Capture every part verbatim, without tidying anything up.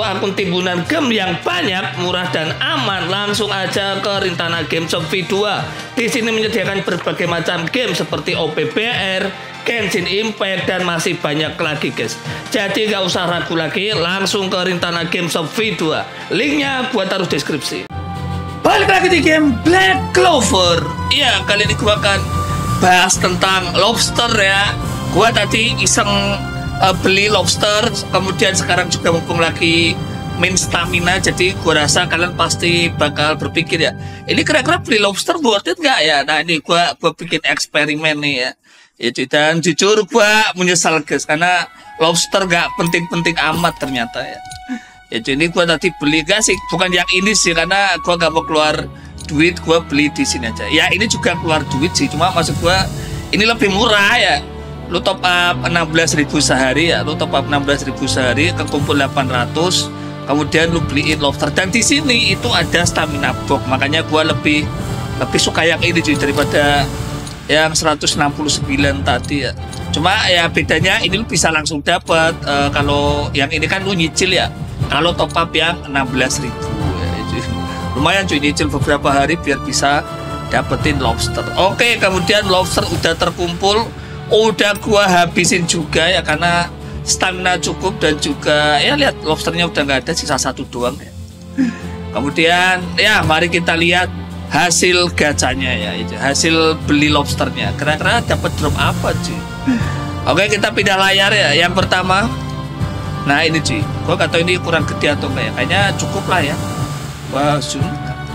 akun timbunan game yang banyak, murah dan aman, langsung aja ke Rintana Gameshop V dua. Di sini menyediakan berbagai macam game seperti O P B R, Genshin Impact, dan masih banyak lagi guys. Jadi nggak usah ragu lagi, langsung ke Rintana Gameshop V dua. Linknya gua taruh deskripsi. Balik lagi di game Black Clover. Iya, kali ini gua akan bahas tentang lobster ya. Gua tadi iseng Uh, beli lobster, kemudian sekarang juga mumpung lagi main stamina, jadi gua rasa kalian pasti bakal berpikir ya, ini kira-kira beli lobster worth it nggak ya? Nah ini gua gua bikin eksperimen nih ya. Ya dan jujur gua menyesal guys, karena lobster nggak penting-penting amat ternyata ya. Ya ini gua tadi beli gak sih, bukan yang ini sih, karena gua gak mau keluar duit, gua beli di sini aja. Ya ini juga keluar duit sih, cuma maksud gua ini lebih murah ya. Lu top up enam belas ribu sehari ya, lu top up enam belas ribu sehari, kekumpul delapan ratus, kemudian lu beliin lobster. Dan di sini itu ada stamina box, makanya gua lebih lebih suka yang ini cuy daripada yang seratus enam puluh sembilan tadi ya. Cuma ya bedanya ini lu bisa langsung dapat, uh, kalau yang ini kan lu nyicil ya. Kalau top up yang enam belas ribu ya, cuy. Lumayan cuy, nyicil beberapa hari biar bisa dapetin lobster. Oke, kemudian lobster udah terkumpul, udah gua habisin juga ya, karena stamina cukup dan juga ya lihat lobsternya udah nggak ada, sisa satu doang ya. Kemudian ya mari kita lihat hasil gacanya ya, itu hasil beli lobsternya. Kira-kira dapat drop apa cuy? Oke, kita pindah layar ya. Yang pertama, nah ini cuy, gua kata ini kurang gede atau enggak ya, kayaknya cukup lah ya. Wah zoom.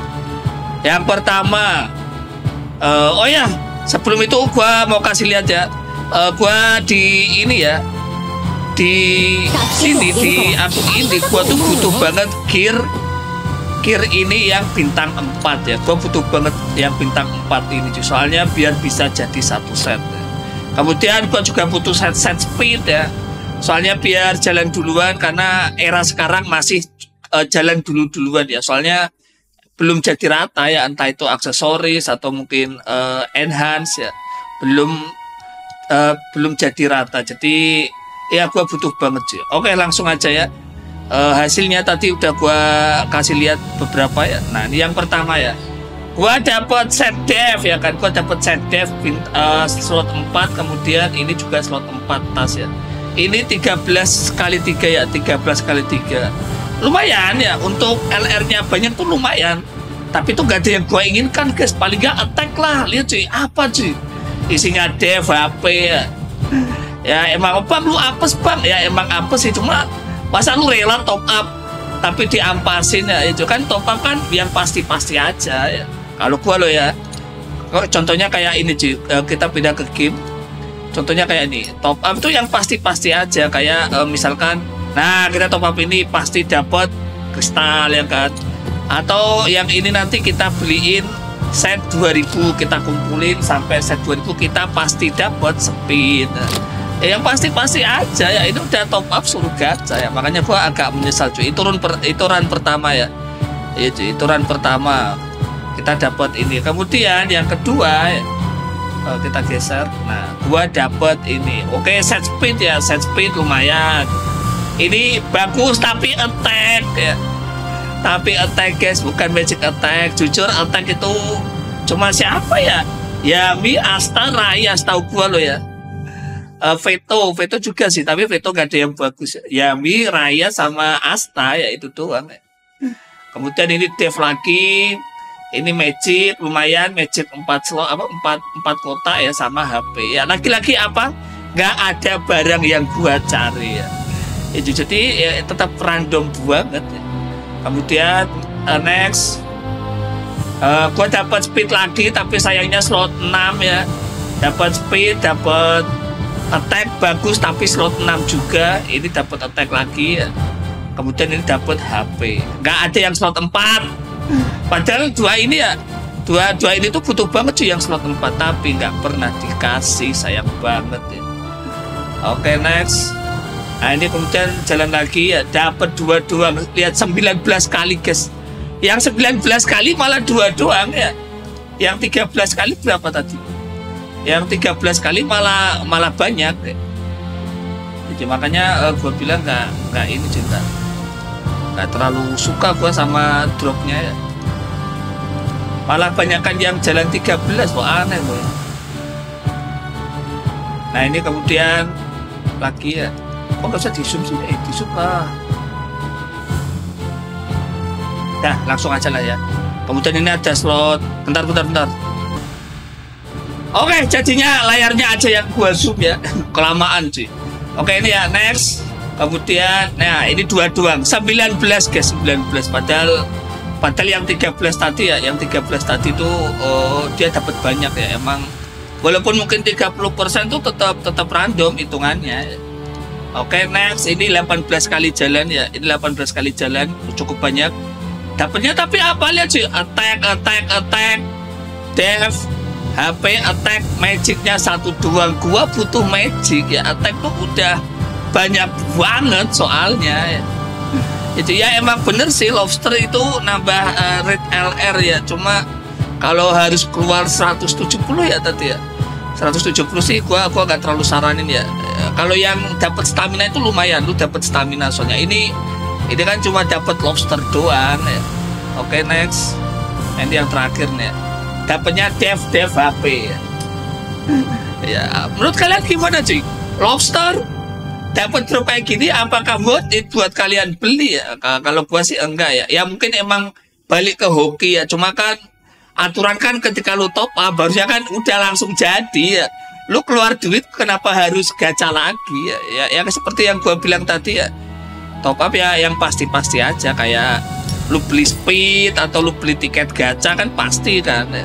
Yang pertama, uh, oh ya sebelum itu gua mau kasih lihat ya. Uh, gua di ini ya, di sini di akun ini gua tuh butuh banget gear gear ini yang bintang empat ya. Gua butuh banget yang bintang empat ini cuy, soalnya biar bisa jadi satu set ya. Kemudian gua juga butuh set set speed ya, soalnya biar jalan duluan, karena era sekarang masih uh, jalan dulu duluan ya, soalnya belum jadi rata ya, entah itu aksesoris atau mungkin uh, enhance ya, belum Uh, belum jadi rata, jadi ya gua butuh banget sih. Oke, langsung aja ya. Uh, hasilnya tadi udah gua kasih lihat beberapa ya. Nah ini yang pertama ya, gua dapat set dev ya kan, gua dapat set dev uh, slot empat, kemudian ini juga slot empat tas ya. Ini tiga belas kali tiga ya, tiga belas kali tiga. Lumayan ya, untuk L R-nya banyak tuh lumayan. Tapi tuh gak ada yang gua inginkan guys, paling gak attack lah. Lihat cuy, apa cuy? Isinya dev H P ya. Ya emang bang lu apes bang, ya emang apes sih, cuma masa lu rela top up tapi diampasin ya, itu kan top up kan yang pasti-pasti aja ya. Kalau gua lo ya, contohnya kayak ini cuy, kita pindah ke game, contohnya kayak ini, top up itu yang pasti-pasti aja, kayak uh, misalkan, nah kita top up ini pasti dapat kristal ya kan, atau yang ini nanti kita beliin set dua ribu, kita kumpulin sampai set dua ribu kita pasti dapat speed. Ya, yang pasti-pasti aja ya, ini udah top up suruh gacha ya, makanya gua agak menyesal cuy. Itu run per, itu run pertama ya. Iya cuy, itu run pertama kita dapat ini. Kemudian yang kedua ya, oh, kita geser. Nah, gua dapat ini. Oke, set speed ya, set speed lumayan. Ini bagus tapi attack ya. Tapi attack guys, bukan magic attack. Jujur attack itu cuma siapa ya? Yami, Asta, Raya, setahu gua lo ya. Uh, Veto, Veto juga sih, tapi Veto gak ada yang bagus. Yami, Raya sama Asta ya, itu doang ya. Kemudian ini dev lagi. Ini magic lumayan, magic empat slot apa empat empat kotak ya, sama H P. Ya lagi-lagi apa? Gak ada barang yang gua cari ya. Itu jadi ya, tetap random banget ya. Kemudian uh, next, uh, gue dapat speed lagi, tapi sayangnya slot enam ya. Dapat speed, dapat attack bagus, tapi slot enam juga. Ini dapat attack lagi ya. Kemudian ini dapat H P. Nggak ada yang slot empat. Padahal dua ini ya, dua dua ini tuh butuh banget cuy yang slot empat, tapi nggak pernah dikasih, sayang banget ya. Oke, next. Nah ini kemudian jalan lagi ya, dapat dua doang. Lihat sembilan belas kali guys. Yang sembilan belas kali malah dua doang ya. Yang tiga belas kali berapa tadi? Yang tiga belas kali malah malah banyak ya. Jadi makanya uh, gue bilang nggak nggak ini cinta. nggak terlalu suka gua sama dropnya ya. Malah banyakan yang jalan tiga belas kok, aneh boy. Nah ini kemudian lagi ya, kok nggak usah di zoom sih, eh di zoom lah. Dah langsung aja lah ya. Kemudian ini ada slot, bentar bentar bentar. Oke, jadinya layarnya aja yang gua zoom ya, kelamaan sih. Oke ini ya, next. Kemudian, nah ini dua doang, sembilan belas guys, sembilan belas. Padahal, padahal yang tiga belas tadi ya, yang tiga belas tadi itu oh, dia dapat banyak ya, emang. Walaupun mungkin tiga puluh persen tuh tetap tetap random hitungannya. Oke, next ini delapan belas kali jalan ya. Ini delapan belas kali jalan cukup banyak. Dapatnya tapi apa lihat sih? Attack, attack, attack. Dev, H P, attack, magicnya satu doang. Gua butuh magic ya. Attack tuh udah banyak banget soalnya. Itu ya emang bener sih lobster itu nambah uh, rate L R ya. Cuma kalau harus keluar seratus tujuh puluh ya tadi ya. seratus tujuh puluh sih gua gua gak terlalu saranin ya. Kalau yang dapat stamina itu lumayan, lu dapat stamina soalnya. Ini ini kan cuma dapat lobster doang ya. Oke, next. Ini yang terakhir nih. Dapatnya dev dev H P ya. Ya, menurut kalian gimana cuy? Lobster dapat drop kayak gini apakah worth it buat kalian beli ya? Kalau gua sih enggak ya. Ya mungkin emang balik ke hoki ya. Cuma kan aturan kan ketika lu top up harusnya kan udah langsung jadi ya. Lu keluar duit kenapa harus gacha lagi ya? Ya, ya seperti yang gua bilang tadi ya. Top up ya yang pasti-pasti aja, kayak lu beli speed atau lu beli tiket gacha kan pasti kan ya.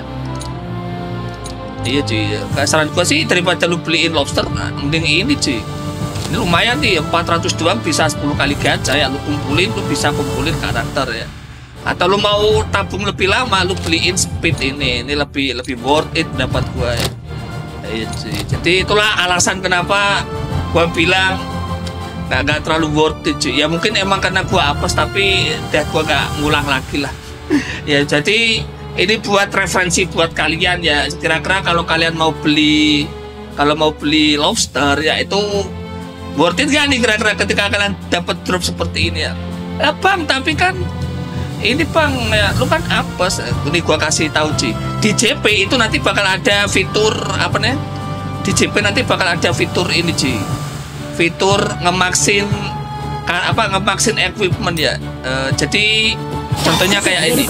Iya cuy, saran gua sih daripada lu beliin lobster, nah, mending ini cuy. Ini lumayan nih, empat ratus doang bisa sepuluh kali gacha ya. Lu kumpulin, lu bisa kumpulin karakter ya. Atau lu mau tabung lebih lama, lu beliin speed ini. Ini lebih lebih worth it dapat gua ya. Ya, jadi itulah alasan kenapa gua bilang nggak nggak terlalu worth it cuy. Ya mungkin emang karena gua apes, tapi dah gua nggak ngulang lagi lah. Ya jadi ini buat referensi buat kalian ya. Kira-kira kalau kalian mau beli kalau mau beli lobster ya itu worth it gak nih kira-kira ketika kalian dapat drop seperti ini ya. Eh, bang, tapi kan ini bang ya, lu kan apes. Ini gua kasih tahu Ci, di J P itu nanti bakal ada fitur apa nih? Di J P nanti bakal ada fitur ini Ci, fitur ngemaksin apa ngemaksin equipment ya. Uh, jadi contohnya kayak ini.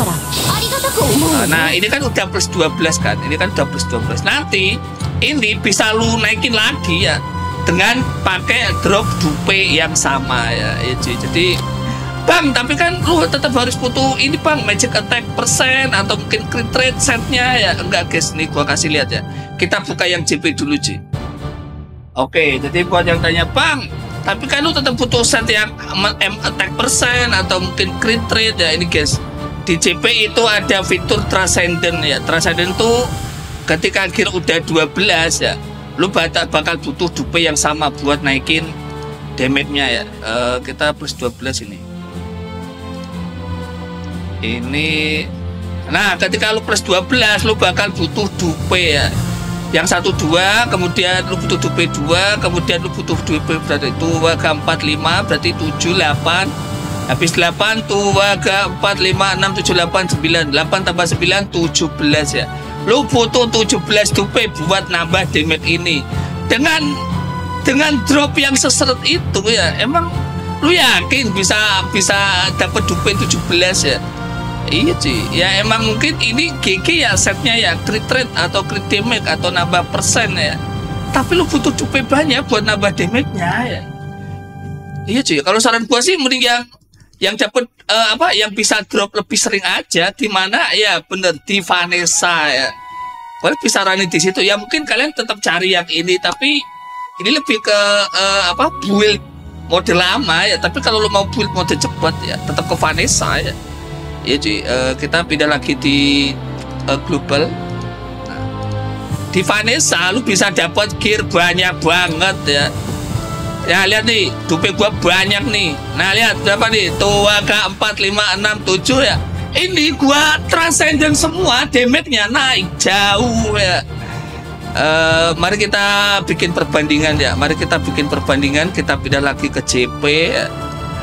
Nah ini kan udah plus dua belas kan, ini kan udah plus dua belas. Nanti ini bisa lu naikin lagi ya dengan pakai drop dupe yang sama ya. Ya Ci. Jadi bang, tapi kan lu tetap harus butuh ini bang, magic attack persen atau mungkin crit rate setnya ya. Enggak guys, nih gua kasih lihat ya. Kita buka yang J P dulu Ci. Oke, jadi buat yang tanya bang, tapi kan lu tetap butuh set yang M attack persen atau mungkin crit rate ya. Ini guys, di J P itu ada fitur transcendent ya. Transcendent tuh ketika gear udah dua belas ya, lu bakal butuh dupe yang sama buat naikin damage-nya ya. Uh, kita plus dua belas ini. Ini nah ketika lu plus dua belas lu bakal butuh dupe ya yang satu dua, kemudian lu butuh dupe dua, kemudian lu butuh dupe berarti dua ke empat lima berarti tujuh delapan, habis delapan dua ke empat lima enam tujuh delapan sembilan, delapan tambah sembilan tujuh belas ya. Lu butuh tujuh belas dupe buat nambah damage ini dengan dengan drop yang seseret itu ya. Emang lu yakin bisa bisa dapat dupe tujuh belas ya? Iya sih, ya emang mungkin ini G G ya setnya ya, crit rate atau crit damage atau nambah persen ya. Tapi lu butuh dupe banyak buat nambah damage-nya ya. Iya sih, kalau saran gua sih mending yang yang dapat uh, apa yang bisa drop lebih sering aja, di mana ya bener di Vanessa ya. Kalian bisa saranin di situ ya. Mungkin kalian tetap cari yang ini, tapi ini lebih ke uh, apa build mode lama ya. Tapi kalau lu mau build mode cepat ya tetap ke Vanessa ya. Ya cuy, uh, kita pindah lagi di uh, global. Nah, di Vanessa lu bisa dapat gear banyak banget ya. Ya lihat nih, dupe gua banyak nih. Nah lihat berapa nih? Tua ke empat lima enam tujuh ya. Ini gua transcendent semua, damage-nya naik jauh ya. Uh, mari kita bikin perbandingan ya. Mari kita bikin perbandingan. Kita pindah lagi ke J P ya.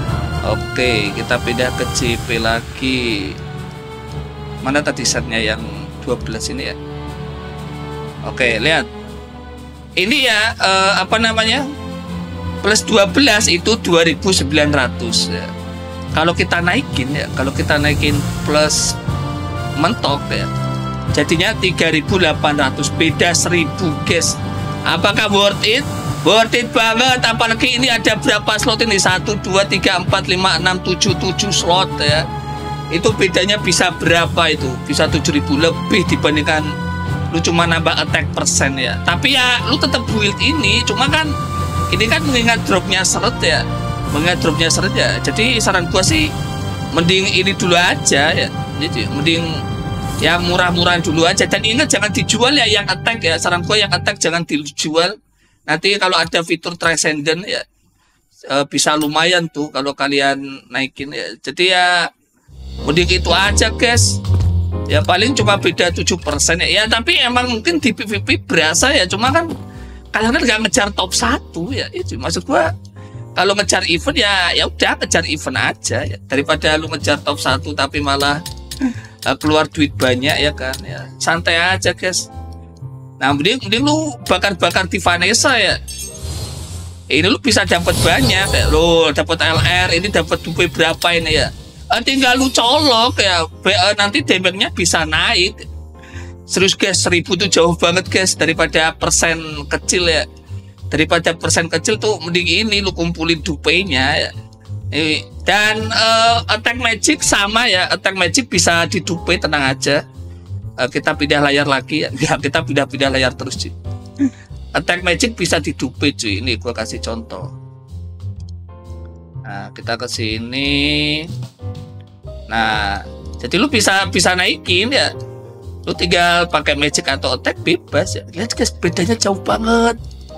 Oke, kita pindah ke J P lagi. Mana tadi setnya yang dua belas ini ya? Oke, lihat. Ini ya eh, apa namanya? Plus dua belas itu dua ribu sembilan ratus ya. Kalau kita naikin ya, kalau kita naikin plus mentok ya, jadinya tiga ribu delapan ratus, beda seribu guys. Apakah worth it? Worth it banget, apalagi ini ada berapa slot ini? satu, dua, tiga, empat, lima, enam, tujuh, tujuh slot ya. Itu bedanya bisa berapa itu? Bisa tujuh ribu lebih dibandingkan lu cuma nambah attack persen ya. Tapi ya lu tetap build ini, cuma kan ini kan mengingat dropnya seret ya. Mengingat dropnya seret ya. Jadi saran gua sih mending ini dulu aja ya. Jadi mending yang murah-murahan dulu aja, dan ingat jangan dijual ya yang attack ya. Saran gua yang attack jangan dijual. Nanti kalau ada fitur Transcendent ya e, bisa lumayan tuh kalau kalian naikin ya. Jadi ya mending itu aja guys. Ya paling cuma beda tujuh persen ya. Ya tapi emang mungkin di P V P berasa ya. Cuma kan kalian kan gak ngejar top satu ya. Itu maksud gua, kalau ngejar event ya ya udah ngejar event aja ya. Daripada lu ngejar top satu tapi malah uh, keluar duit banyak ya kan ya. Santai aja guys. Nah mending, mending lu bakar-bakar di Vanessa ya. Ini lu bisa dapat banyak ya. Lu dapat L R, ini dapat duit berapa ini ya. Uh, tinggal lu colok ya. Uh, nanti damage-nya bisa naik. Serius guys, seribu tuh jauh banget guys daripada persen kecil ya. Daripada persen kecil tuh mending ini lu kumpulin dupenya ya. Dan uh, attack magic sama ya. Attack magic bisa didupe, tenang aja. Uh, kita pindah layar lagi ya. Ya kita pindah-pindah layar terus cuy. Attack magic bisa didupe cuy. Ini gua kasih contoh. Nah kita ke sini. Nah jadi lu bisa bisa naikin ya. Lu tinggal pakai magic atau attack bebas ya. Lihat guys, bedanya jauh banget.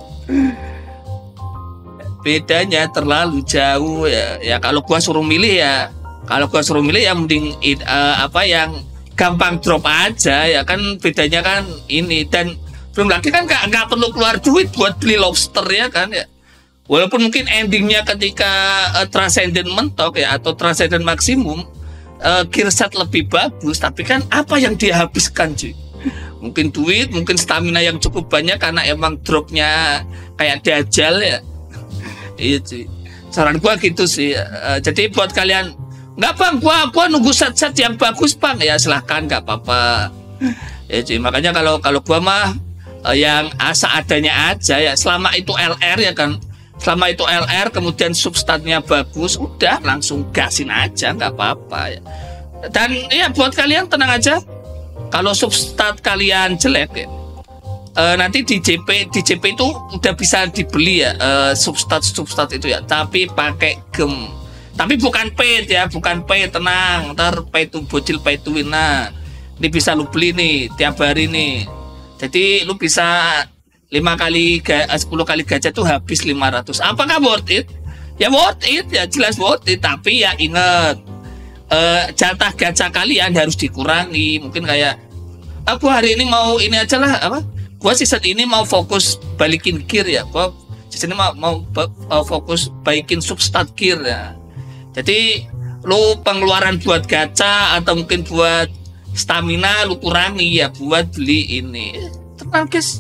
Bedanya terlalu jauh ya. Ya kalau gua suruh milih ya, kalau gua suruh milih ya mending uh, apa yang gampang drop aja ya kan. Bedanya kan ini, dan belum lagi kan nggak nggak perlu keluar duit buat beli lobster ya kan ya. Walaupun mungkin endingnya ketika uh, Transcendent mentok ya atau Transcendent maksimum, uh, gear set lebih bagus, tapi kan apa yang dia habiskan cuy? Mungkin duit, mungkin stamina yang cukup banyak karena emang dropnya kayak dajal ya. Iya cuy. Saran gua gitu sih. Uh, jadi buat kalian, nggak bang, gua gua nunggu set-set yang bagus bang, ya silahkan, nggak apa-apa. Ya cuy. Makanya kalau kalau gua mah uh, yang asa adanya aja ya. Selama itu L R ya kan. Selama itu L R kemudian substatnya bagus, udah langsung gasin aja, nggak apa-apa ya. Dan ya buat kalian tenang aja. Kalau substat kalian jelek ya, uh, nanti di J P di J P itu udah bisa dibeli ya uh, substat substat itu ya, tapi pakai gem, tapi bukan paid ya, bukan paid, tenang, ntar pay to bocil pay to win. Nah ini bisa lu beli nih tiap hari nih, jadi lu bisa lima kali sepuluh kali gacha tuh habis lima ratus. Apakah worth it? Ya worth it ya, jelas worth it, tapi ya inget uh, jatah gacha kalian harus dikurangi. Mungkin kayak aku hari ini mau ini aja lah, apa? Gua season ini mau fokus balikin gear ya. Gua season ini mau, mau uh, fokus baikin substat gear ya. Jadi lu pengeluaran buat gacha atau mungkin buat stamina lu kurangi ya buat beli ini. Tenang guys.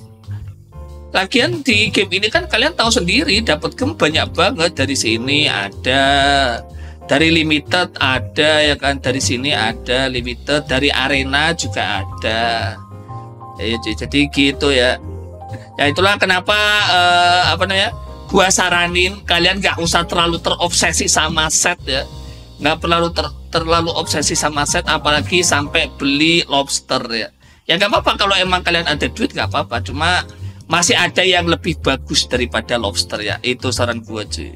Lagian di game ini kan kalian tahu sendiri dapat gem banyak banget, dari sini ada, dari limited ada ya kan, dari sini ada limited, dari arena juga ada. Ya, jadi gitu ya. Ya itulah kenapa uh, apa namanya? Gua saranin kalian nggak usah terlalu terobsesi sama set ya. Nggak perlu ter, terlalu obsesi sama set, apalagi sampai beli lobster ya. Ya nggak apa-apa kalau emang kalian ada duit, nggak apa-apa. Cuma masih ada yang lebih bagus daripada lobster ya. Itu saran gua cuy.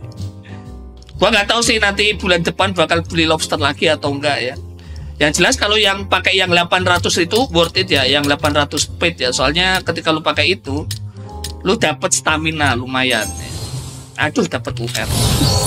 Gua nggak tahu sih nanti bulan depan bakal beli lobster lagi atau enggak ya. Yang jelas kalau yang pakai yang delapan ratus itu worth it ya, yang delapan ratus paid ya. Soalnya ketika lu pakai itu, lu dapat stamina lumayan. Ya. Aduh, dapat U R.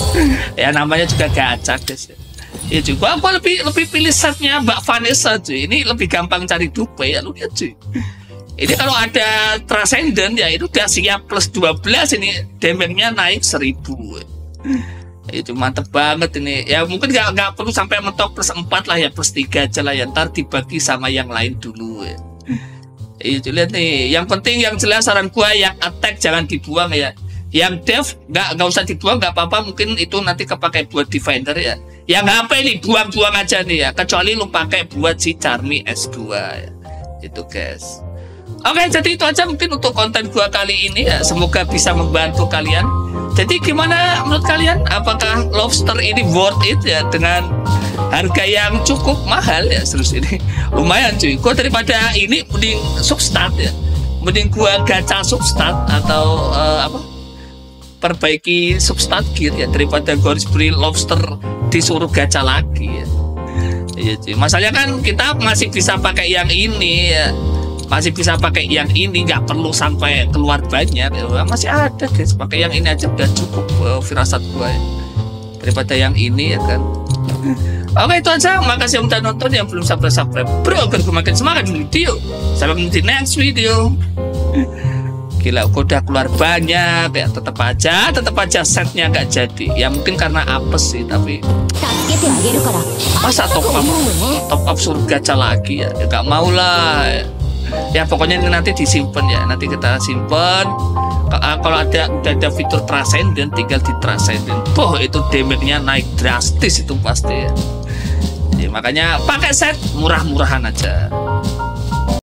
Ya namanya juga gacha guys. Ya juga gua lebih lebih pilih setnya Mbak Vanessa cuy. Ini lebih gampang cari dupe ya, lu lihat cuy. Ini kalau ada Transcendent ya itu udah siap plus dua belas, ini damage-nya naik seribu. Itu mantep banget ini. Ya mungkin nggak nggak perlu sampai mentok plus empat lah ya, plus tiga aja lah ya. Ntar dibagi sama yang lain dulu ya. Itu lihat nih. Yang penting yang jelas saran gua yang attack jangan dibuang ya. Yang dev nggak nggak usah dibuang, nggak apa-apa. Mungkin itu nanti kepakai buat defender ya. Yang H P nih buang-buang aja nih ya. Kecuali lu pakai buat si Charmy S dua ya. Itu guys. Oke, jadi itu aja mungkin untuk konten gua kali ini ya. Semoga bisa membantu kalian. Jadi gimana menurut kalian? Apakah lobster ini worth it ya dengan harga yang cukup mahal ya? Serius ini lumayan cuy. Gua daripada ini mending substat ya. Mending gua gacha substat atau uh, apa? Perbaiki substat gear ya, daripada gua harus beli lobster disuruh gacha lagi ya. Iya cuy. Masalahnya kan kita masih bisa pakai yang ini ya. Masih bisa pakai yang ini, nggak perlu sampai keluar banyak ya. Masih ada guys, pakai yang ini aja udah cukup uh, firasat gue ya. Daripada yang ini ya kan. Oke itu aja, makasih yang udah nonton, yang belum subscribe subscribe bro agar gue makin semangat di video. Sampai ketemu di next video. Gila gue udah keluar banyak ya, tetap aja tetap aja setnya nggak jadi ya, mungkin karena apes sih, tapi masa top up top up suruh gacha lagi ya, ya nggak mau lah ya. Ya pokoknya ini nanti disimpan ya, nanti kita simpan. Kalau ada udah ada fitur transcendent tinggal di transcendent. Boh itu damage-nya naik drastis itu pasti ya. Ya makanya pakai set murah-murahan aja.